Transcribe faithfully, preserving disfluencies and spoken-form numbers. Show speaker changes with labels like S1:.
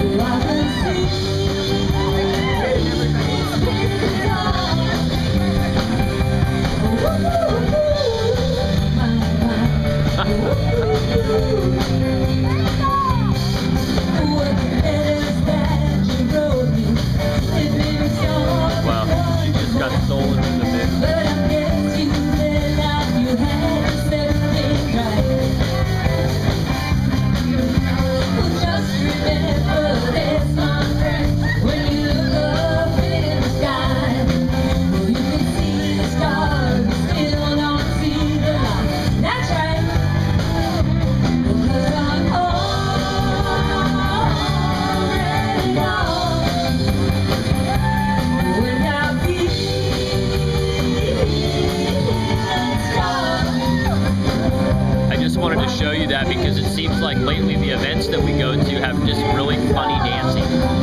S1: Wanted to show you that because it seems like lately the events that we go to have just really funny dancing.